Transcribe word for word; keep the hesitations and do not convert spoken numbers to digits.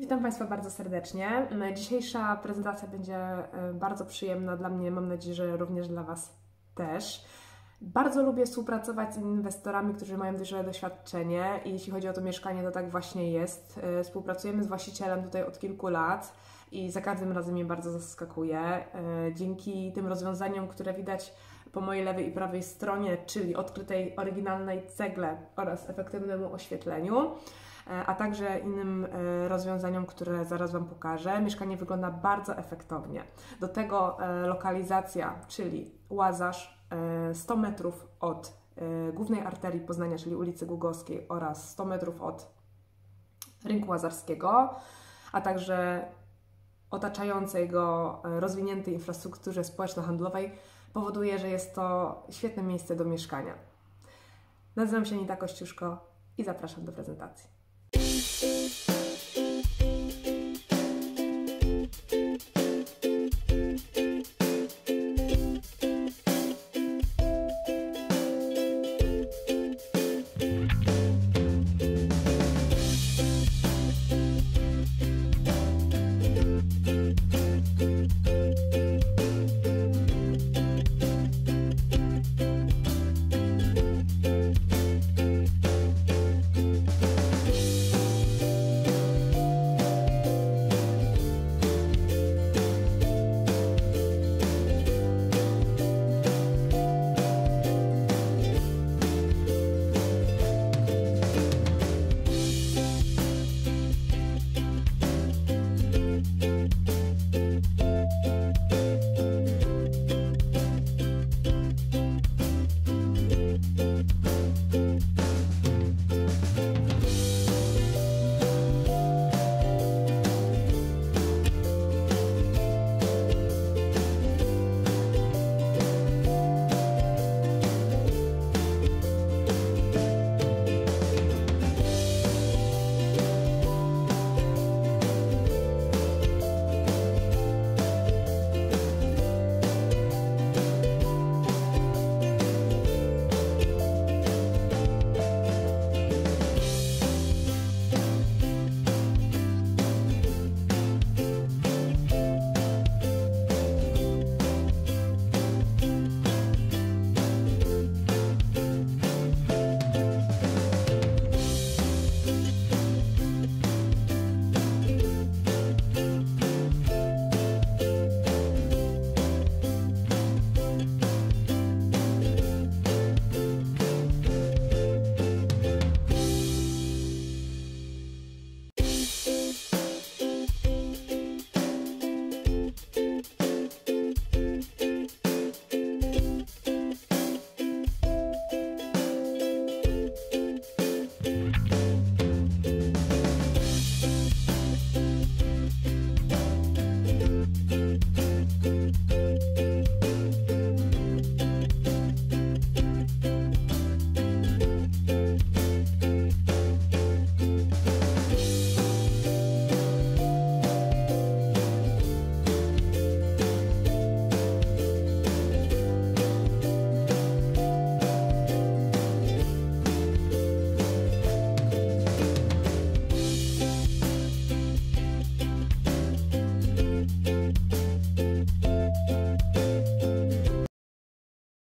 Witam Państwa bardzo serdecznie. Dzisiejsza prezentacja będzie bardzo przyjemna dla mnie, mam nadzieję, że również dla Was też. Bardzo lubię współpracować z inwestorami, którzy mają duże doświadczenie i jeśli chodzi o to mieszkanie, to tak właśnie jest. Współpracujemy z właścicielem tutaj od kilku lat i za każdym razem mnie bardzo zaskakuje. Dzięki tym rozwiązaniom, które widać po mojej lewej i prawej stronie, czyli odkrytej oryginalnej cegle oraz efektywnemu oświetleniu, a także innym rozwiązaniom, które zaraz Wam pokażę, mieszkanie wygląda bardzo efektownie. Do tego lokalizacja, czyli Łazarz, sto metrów od głównej arterii Poznania, czyli ulicy Głogowskiej, oraz sto metrów od Rynku Łazarskiego, a także otaczającej go rozwiniętej infrastrukturze społeczno-handlowej powoduje, że jest to świetne miejsce do mieszkania. Nazywam się Anita Kościuszko i zapraszam do prezentacji.